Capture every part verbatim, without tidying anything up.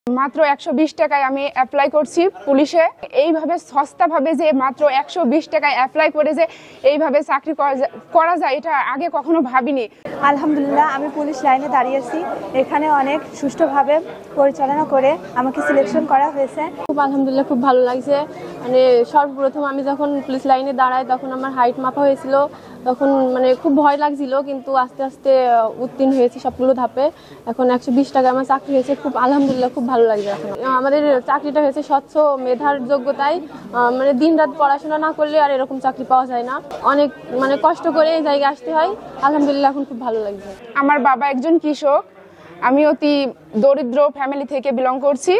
মাত্র একশো বিশ টাকায় আমি অ্যাপ্লাই করছি পুলিশে। এইভাবে সস্তাভাবে যে মাত্র একশো বিশ টাকায় অ্যাপ্লাই করে যে এইভাবে চাকরি করা যায় এটা আগে কখনো ভাবিনি। আলহামদুলিল্লাহ, আমি পুলিশ লাইনে দাঁড়িয়েছি। এখানে অনেক সুষ্ঠুভাবে পরিচালনা করে আমাকে সিলেকশন করা হয়েছে। খুব আলহামদুলিল্লাহ, খুব ভালো লাগছে। মানে সর্বপ্রথম আমি যখন পুলিশ লাইনে দাঁড়াই তখন আমার হাইট মাপা হয়েছিল, তখন মানে খুব ভয় লাগছিল, কিন্তু আস্তে আস্তে উত্তীর্ণ হয়েছে সবগুলো ধাপে। এখন একশো বিশ টাকা আমার চাকরি হয়েছে, খুব আলহামদুলিল্লাহ, খুব ভালো লাগছে। এখন আমাদের চাকরিটা হয়েছে স্বচ্ছ মেধার যোগ্যতায়, মানে দিন রাত পড়াশোনা না করলে আর এরকম চাকরি পাওয়া যায় না। অনেক মানে কষ্ট করে এই জায়গায় আসতে হয়। আলহামদুলিল্লাহ, এখন খুব ভালো লাগছে। আমার বাবা একজন কৃষক, আমি অতি দরিদ্র ফ্যামিলি থেকে বিলং করছি।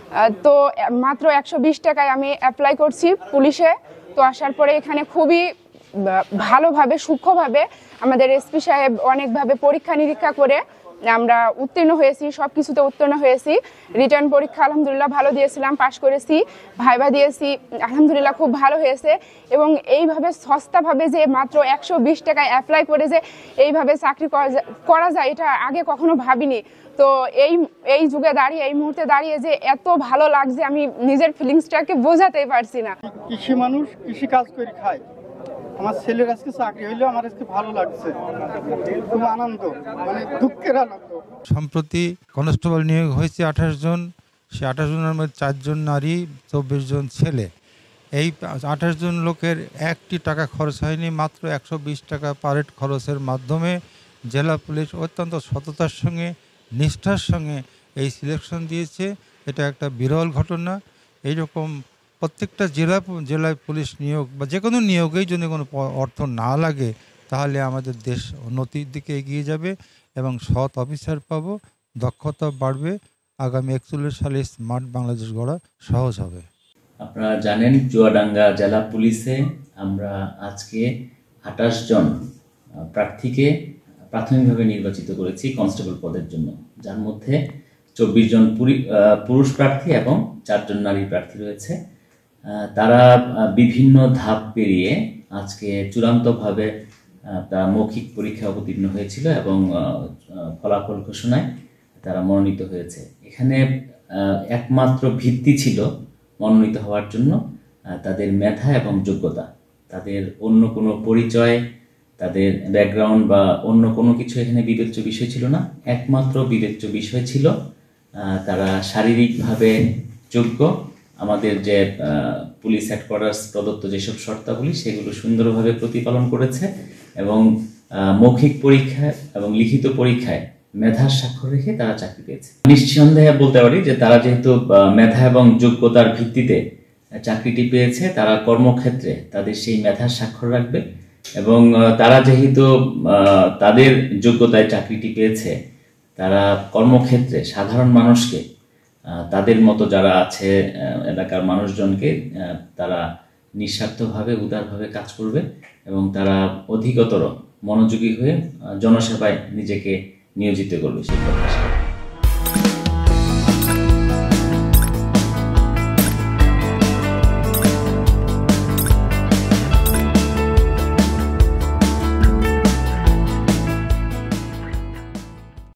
তো মাত্র একশো বিশ টাকায় আমি অ্যাপ্লাই করছি পুলিশে। তো আসার পরে এখানে খুবই ভালোভাবে সূক্ষ্মভাবে আমাদের এসপি সাহেব অনেকভাবে পরীক্ষা নিরীক্ষা করে আমরা উত্তীর্ণ হয়েছি, সব কিছুতে উত্তীর্ণ হয়েছি। রিটার্ন পরীক্ষা আলহামদুলিল্লাহ ভালো দিয়েছিলাম, পাশ করেছি। ভাইবা দিয়েছি, আলহামদুলিল্লাহ খুব ভালো হয়েছে। এবং এইভাবে সস্তাভাবে যে মাত্র একশো বিশ টাকায় অ্যাপ্লাই করে যে এইভাবে চাকরি করা যায় এটা আগে কখনো ভাবিনি। তো এই এই যুগে দাঁড়িয়ে এই মুহূর্তে দাঁড়িয়ে যে এত ভালো লাগছে আমি নিজের ফিলিংসটাকে বোঝাতেই পারছি না। কৃষি মানুষ, কৃষি কাজ করে খায়। আমার ছেলের আজকে চাকরি হইলো, আমার আজকে ভালো লাগছে, খুব আনন্দ, মানে দুঃখের আনন্দ। সম্প্রতি কনস্টেবল নিয়োগ হয়েছে আঠাশ জন, সে আঠাশ জনের মধ্যে চারজন নারী, চব্বিশ জন ছেলে। এই আঠাশ জন লোকের একটি টাকা খরচ হয়নি, মাত্র একশো বিশ টাকা পারেড খরচের মাধ্যমে জেলা পুলিশ অত্যন্ত সততার সঙ্গে নিষ্ঠার সঙ্গে এই সিলেকশন দিয়েছে। এটা একটা বিরল ঘটনা। এইরকম প্রত্যেকটা জেলা জেলায় পুলিশ নিয়োগ বা যে কোনো নিয়োগেই যদি কোনো অর্থ না লাগে তাহলে আমাদের দেশ উন্নতির দিকে এগিয়ে যাবে এবং সৎ অফিসার পাবো, দক্ষতা বাড়বে। আগামী একচল্লিশ সালে স্মার্ট বাংলাদেশ গড়া সহজ হবে। আপনারা জানেন চুয়াডাঙ্গা জেলা পুলিশে আমরা আজকে আঠাশ জন প্রার্থীকে প্রাথমিকভাবে নির্বাচিত করেছি কনস্টেবল পদের জন্য, যার মধ্যে চব্বিশ জন পুরুষ প্রার্থী এবং চারজন নারী প্রার্থী রয়েছে। তারা বিভিন্ন ধাপ পেরিয়ে আজকে চূড়ান্তভাবে তারা মৌখিক পরীক্ষা অবতীর্ণ হয়েছিল এবং ফলাফল ঘোষণায় তারা মনোনীত হয়েছে। এখানে একমাত্র ভিত্তি ছিল মনোনীত হওয়ার জন্য তাদের মেধা এবং যোগ্যতা। তাদের অন্য কোনো পরিচয়, তাদের ব্যাকগ্রাউন্ড বা অন্য কোনো কিছু এখানে বিবেচ্য বিষয় ছিল না। একমাত্র বিবেচ্য বিষয় ছিল তারা শারীরিকভাবে যোগ্য। আমাদের যে পুলিশ হেডকোয়ার্টার্স প্রদত্ত যেসব শর্তাবলী সেগুলো সুন্দরভাবে প্রতিপালন করেছে এবং মৌখিক পরীক্ষায় এবং লিখিত পরীক্ষায় মেধার স্বাক্ষর রেখে তারা চাকরি পেয়েছে। নিঃসন্দেহে বলতে পারি যে তারা যেহেতু মেধা এবং যোগ্যতার ভিত্তিতে চাকরিটি পেয়েছে, তারা কর্মক্ষেত্রে তাদের সেই মেধার স্বাক্ষর রাখবে এবং তারা যেহেতু তাদের যোগ্যতায় চাকরিটি পেয়েছে, তারা কর্মক্ষেত্রে সাধারণ মানুষকে, তাদের মতো যারা আছে এলাকার মানুষজনকে তারা নিঃস্বার্থভাবে উদারভাবে কাজ করবে এবং তারা অধিকতর মনোযোগী হয়ে জনসেবায় নিজেকে নিয়োজিত করবে সেই প্রত্যাশা।